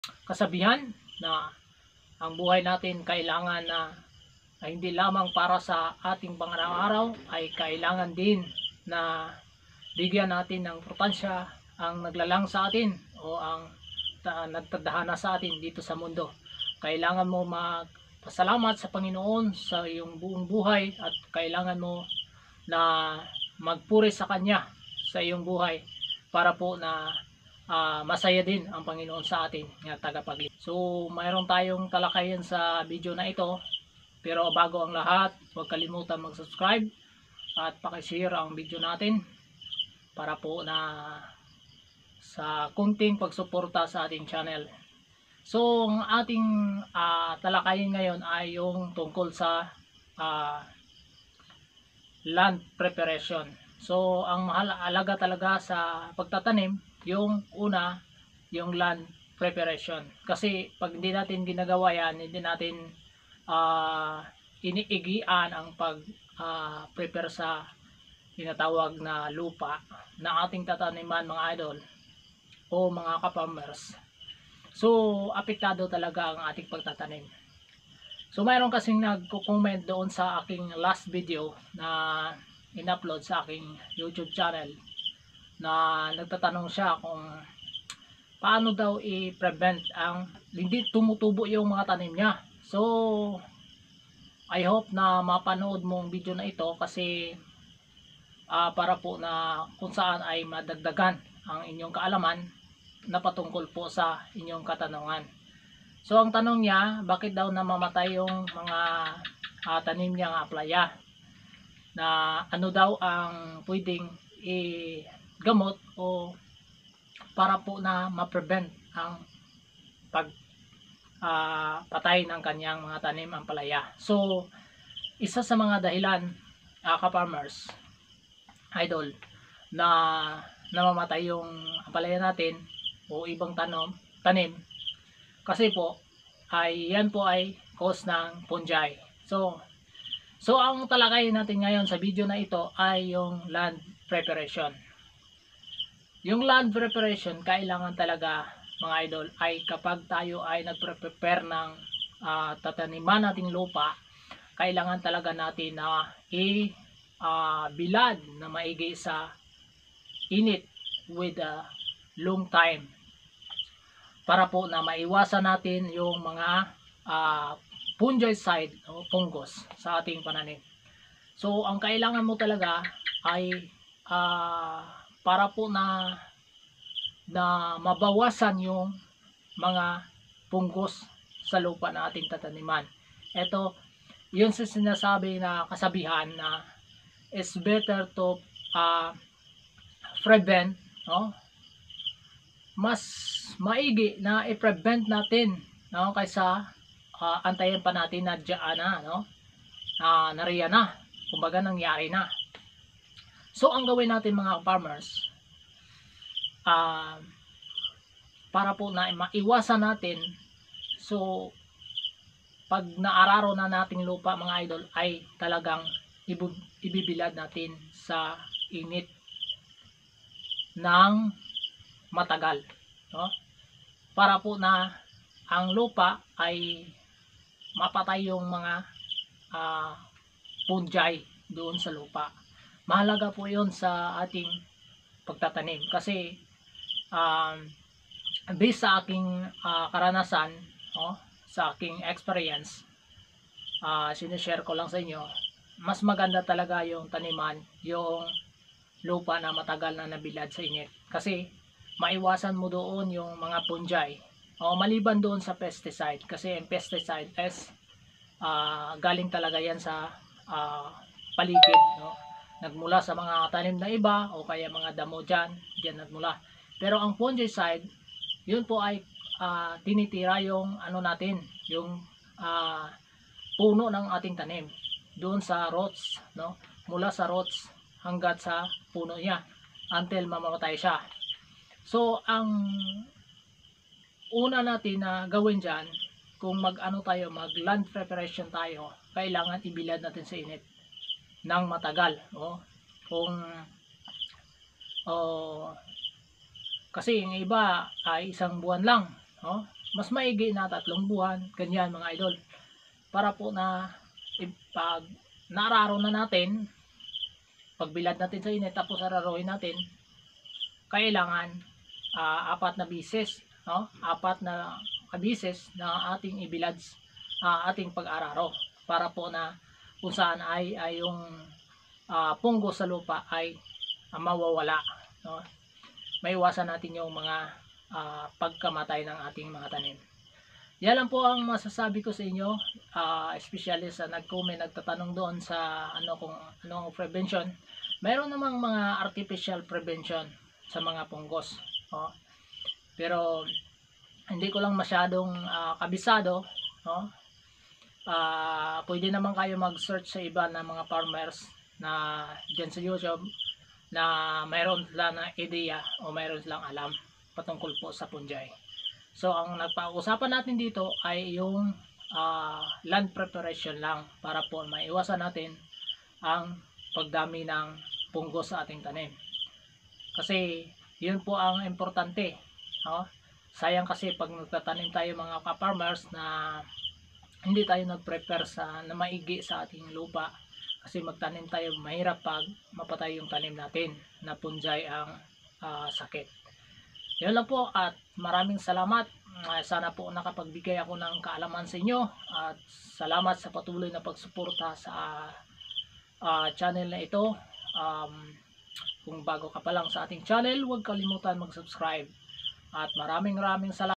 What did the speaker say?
kasabihan na ang buhay natin kailangan na ay hindi lamang para sa ating pang-araw-araw, ay kailangan din na bigyan natin ng importansya ang naglalang sa atin o ang nagtadhana sa atin dito sa mundo. Kailangan mo magpasalamat sa Panginoon sa iyong buong buhay at kailangan mo na magpuri sa Kanya sa iyong buhay para po na masaya din ang Panginoon sa atin nga tagapagligtas. So mayroon tayong talakayan sa video na ito, pero bago ang lahat, huwag kalimutan mag-subscribe at pakishare ang video natin para po na sa kunting pagsuporta sa ating channel. So ang ating talakayin ngayon ay yung tungkol sa land preparation. So ang mahalaga talaga sa pagtatanim, yung una, yung land preparation. Kasi pag hindi natin ginagawa yan, hindi natin iniigian ang pag-prepare sa tinatawag na lupa na ating tataniman, mga idol o mga ka-farmers. So apektado talaga ang ating pagtatanim. So mayroon kasing nagko-comment doon sa aking last video na in-upload sa aking YouTube channel, na nagtatanong siya kung paano daw i-prevent ang hindi tumutubo yung mga tanim niya. So I hope na mapanood mo ang video na ito kasi para po na kung saan ay madagdagan ang inyong kaalaman na patungkol po sa inyong katanungan. So ang tanong niya, bakit daw namamatay yung mga tanim niya ng aplaya? Na ano daw ang pwedeng i-gamot o para po na ma-prevent ang patay ng kanyang mga tanim ang palaya. So isa sa mga dahilan, ka-farmers, idol, na namamatay yung ampalaya natin o ibang tanim kasi po ay yan po ay cause ng fungi. So ang talakayin natin ngayon sa video na ito ay yung land preparation. Yung land preparation, kailangan talaga, mga idol, ay kapag tayo ay nagprepare ng tataniman nating lupa, kailangan talaga natin na bilad na maigi sa init with a long time para po na maiwasan natin yung mga fungicide o fungus sa ating pananim. So ang kailangan mo talaga ay para po na mabawasan yung mga fungus sa lupa na ating tataniman. Ito yun sa sinasabi na kasabihan na it's better to prevent, no? Mas maigi na i-prevent natin, no, kaysa antayin pa natin na diyan na, no? Nariyan na, kumbaga nangyari na. So ang gawin natin, mga farmers, para po na maiwasan natin, so pag naararo na nating lupa, mga idol, ay talagang ibibilad natin sa init ng matagal, no? Para po na ang lupa ay mapatay yung mga fungi doon sa lupa. Mahalaga po yun sa ating pagtatanim kasi based sa aking karanasan, no, sa aking experience, sinishare ko lang sa inyo, mas maganda talaga yung taniman, yung lupa na matagal na nabilad sa init, kasi maiwasan mo doon yung mga fungi o maliban doon sa pesticide, kasi yung pesticide is galing talaga yan sa paligid, no? Nagmula sa mga tanim na iba o kaya mga damo dyan nagmula. Pero ang fungicide, yun po ay tinitira yung ano natin, yung puno ng ating tanim doon sa roots, no? Mula sa roots hanggat sa puno niya until mamamatay siya. So ang una natin na gawin dyan, kung mag-ano tayo, mag land preparation tayo, kailangan ibilad natin sa init ng matagal, no? Kung kasi yung iba ay isang buwan lang, no? mas maigi na 3 buwan, ganyan mga idol. Para po na pag naararo na natin, pagbilad natin sa init tapos araruhin natin, kailangan 4 na bisis, no? 4 na bisis na ating ibilad ating pag-araro para po na kung saan ay yung punggo sa lupa ay mawawala, no? Maiwasan natin yung mga pagkamatay ng ating mga tanim. Yan lang po ang masasabi ko sa inyo, especially sa nag-comment, nagtatanong doon sa kung ano ang prevention. Mayroon namang mga artificial prevention sa mga punggos, no? Pero hindi ko lang masyadong kabisado, no? Pwede naman kayo mag-search sa iba na mga farmers na dyan sa YouTube na mayroon sila na idea o mayroon silang alam patungkol po sa fungi. So ang nagpa-usapan natin dito ay yung land preparation lang para po maiwasan natin ang pagdami ng punggo sa ating tanim. Kasi yun po ang importante, no? Sayang kasi pag nagtatanim tayo mga ka-farmers na hindi tayo nag-prepare na maigi sa ating lupa, kasi magtanim tayo mahirap pag mapatay yung tanim natin na fungi ang sakit. Yun lang po at maraming salamat. Sana po nakapagbigay ako ng kaalaman sa inyo at salamat sa patuloy na pagsuporta sa channel na ito. Kung bago ka pa lang sa ating channel, huwag kalimutan mag-subscribe at maraming salamat.